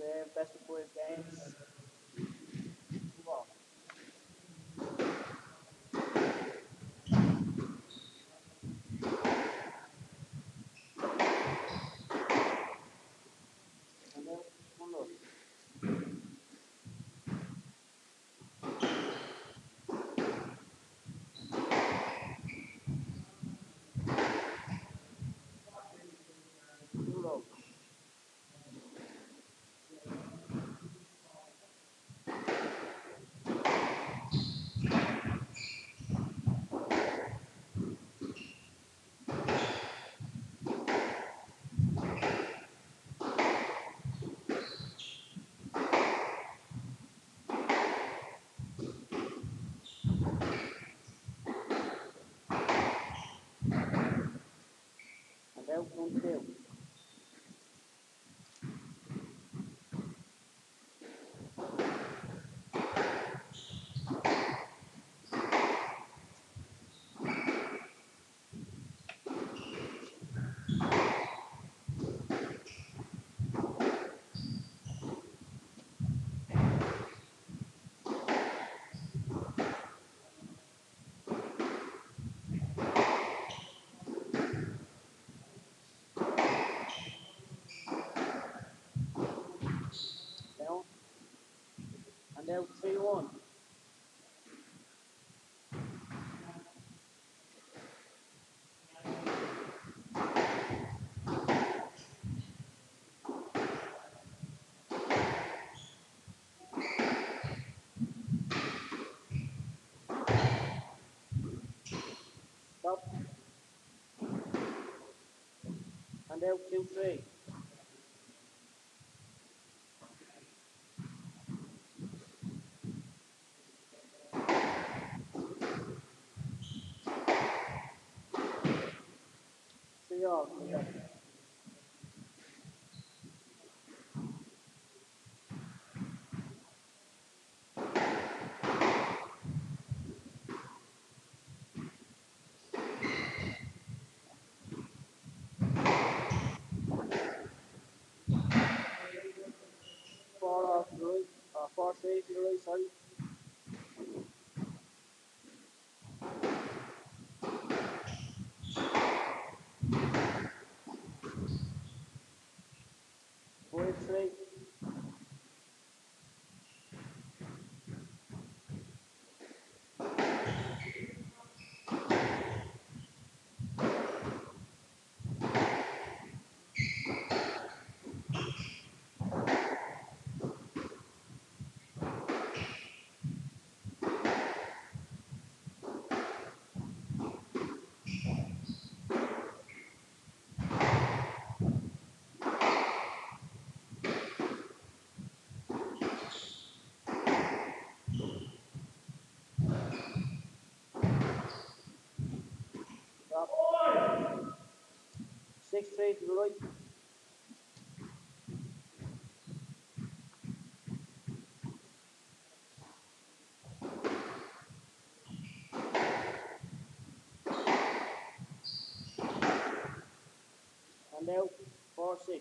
best of 5 games. Move on. And then 1-0. Euro. And then 1-2. Down. And then 3-1. Stop. And then 2-3. Three all. Yeah. Four off to the right. 4-3 to the right, sorry. Five three. Stop. 6-3 to the right. And out. 4-6.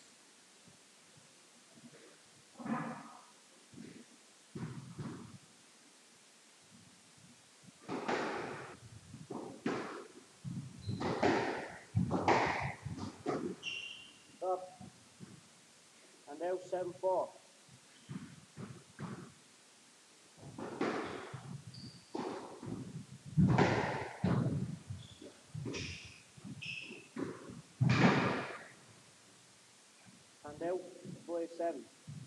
Stop. And out. 7-4. And out. 5-7.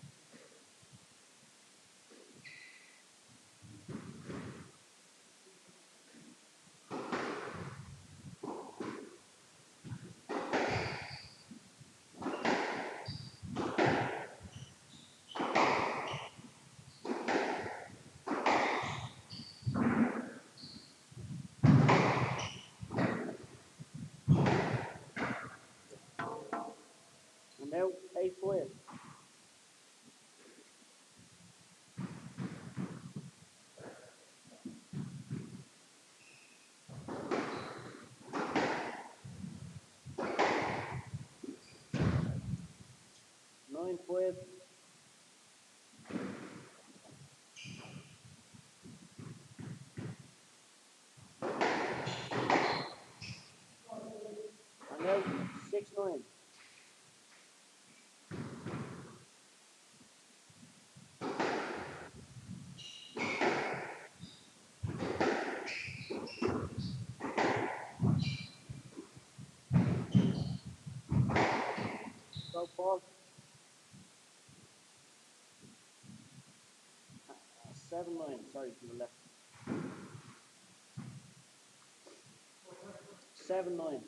And out. 8-5. 9-5. Go Paul. 7-9. Sorry, to the left. 7-9.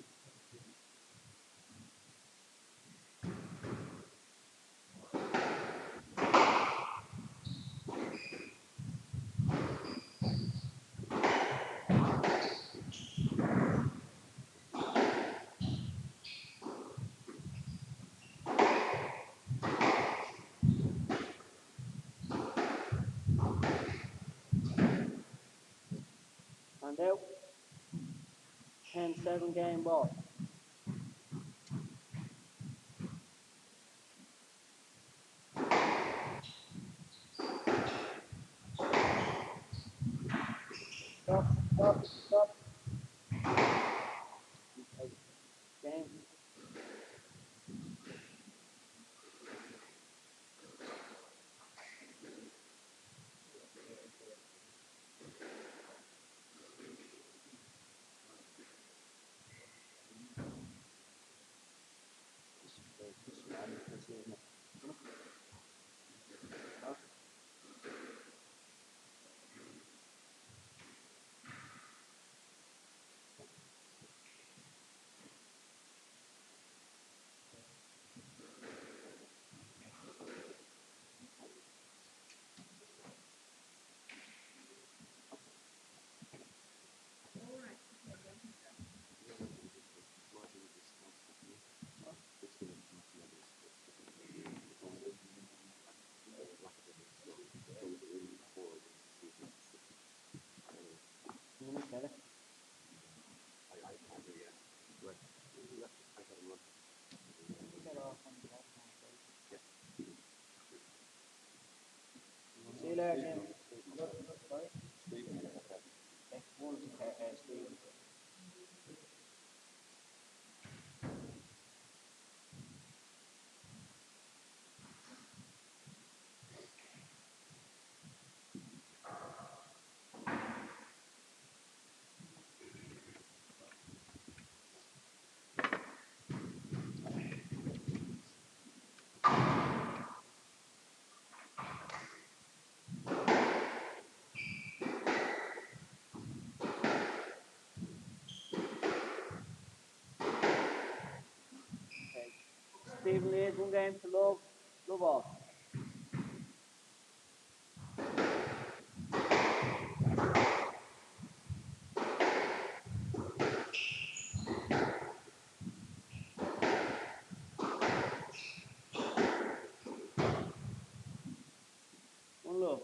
And out. 10-7 game ball. Stop, stop, stop. Game. See you later, Jim. Sorry? F1 Stephen. Stephen leads 1 game to love all. One love.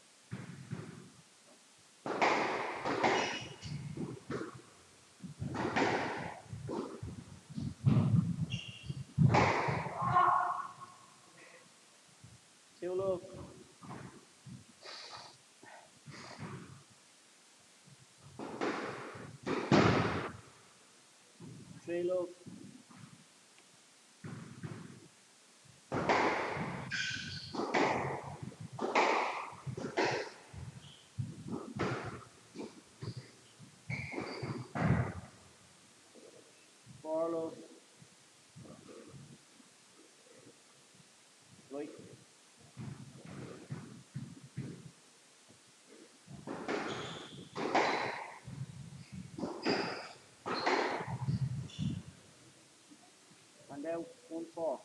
Two love. 3 love. 4 love. Right. And out 1-4.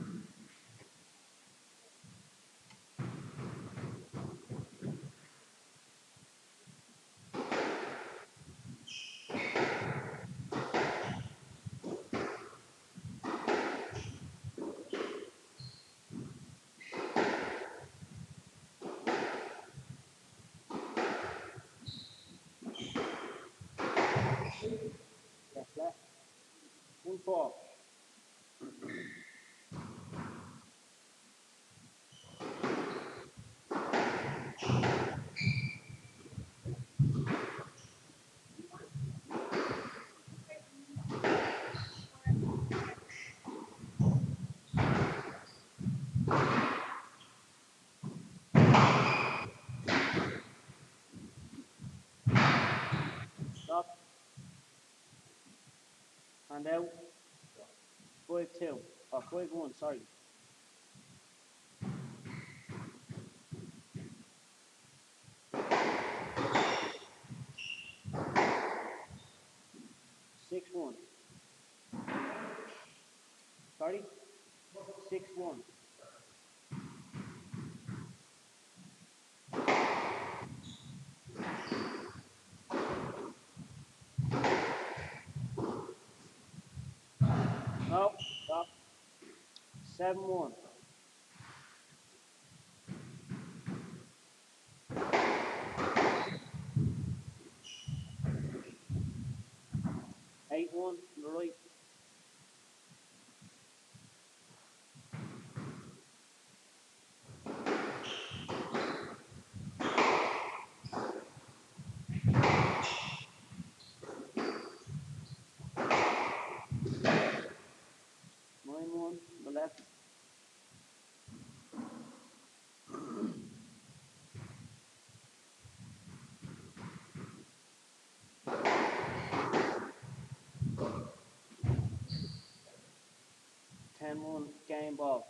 Left, left. 1-4. Stop. And out. 5-2. 5-1, sorry. Six one. Sorry? 6-1. No, stop. 7-1. 8-1 to the right. 9-1 to the left. 10-1 game ball.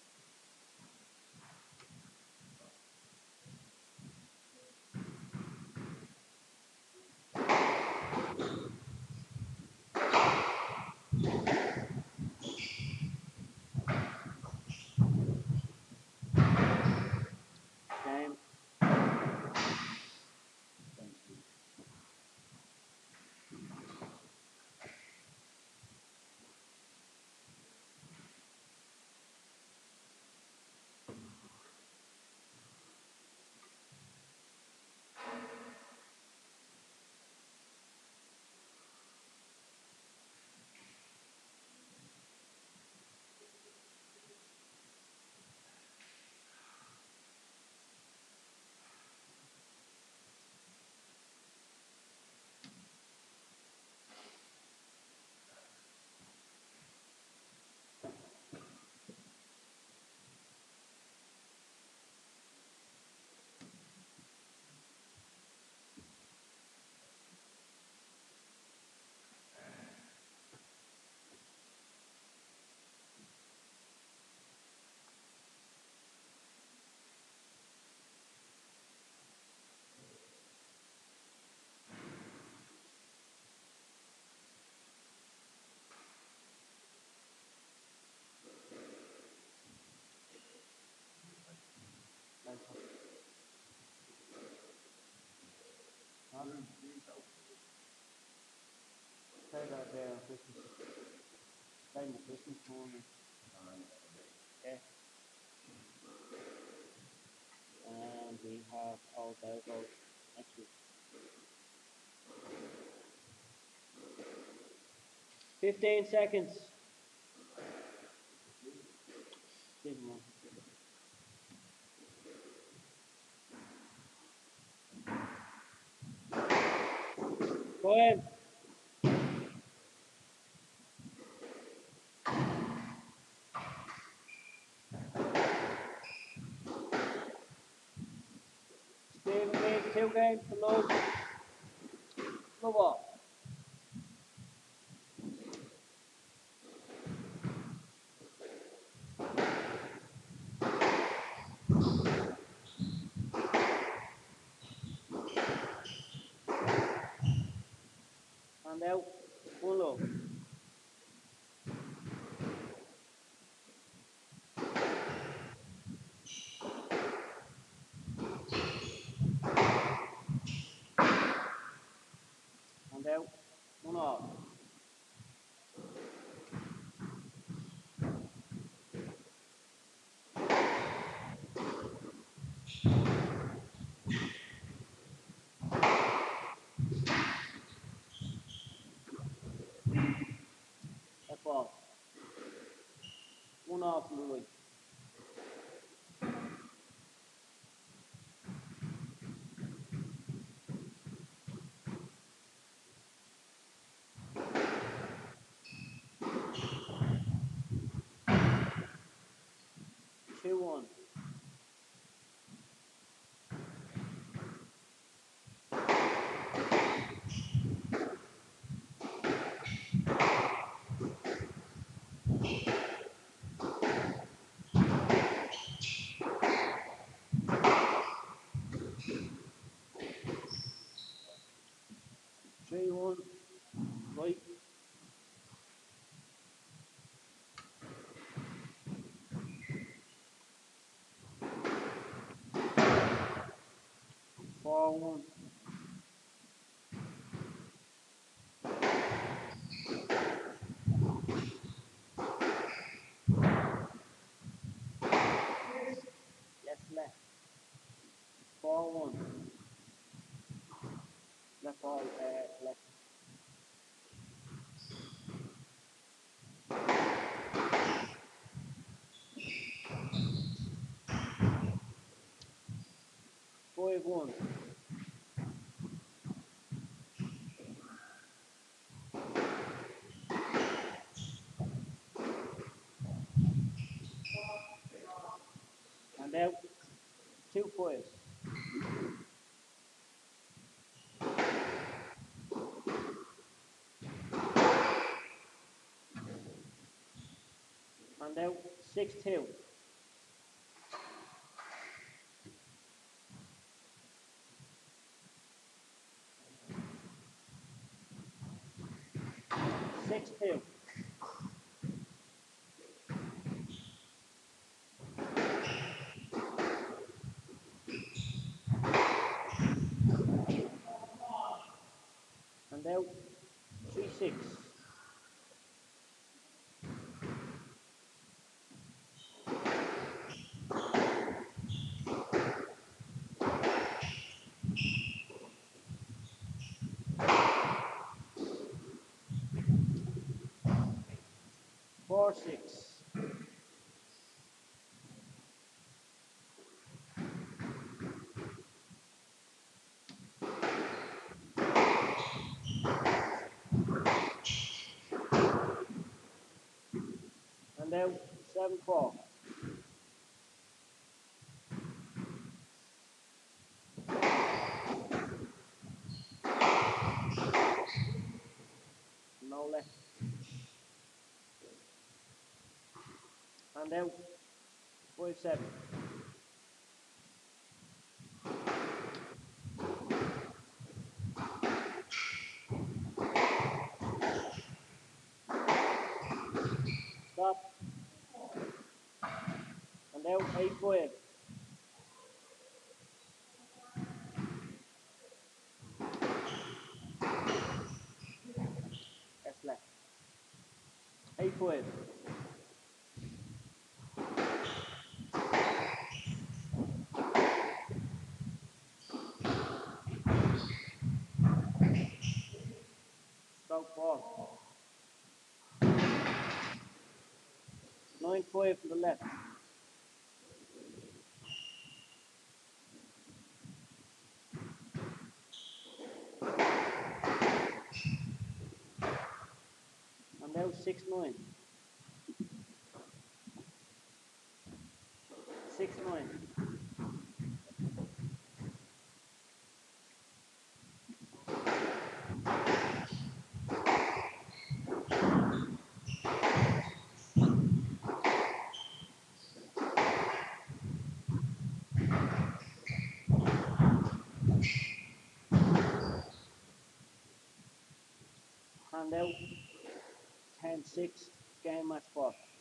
Game. Say that there on Christmas. Say my Christmas morning. Yeah. And we have all those next week. 15 seconds. Didn't want. Go ahead. Steve needs 2 games to lose. Go on. And out. 1 low. And out. 1 off. F off. 1 off to the right. 2-1. 4-1. Yes, left. 4-1. Left ball, left. Five one. And out. 2-5. And out. 6-2. Six two. And out. 3-6. Four six. And out. 7-4. No left. And out. 5-7. Stop. And out. 8-5. Yes, left. 8-5. Stroke ball. 9-5 to the left. And out. 6-9. 6-9. And out. 10-6. Game match ball.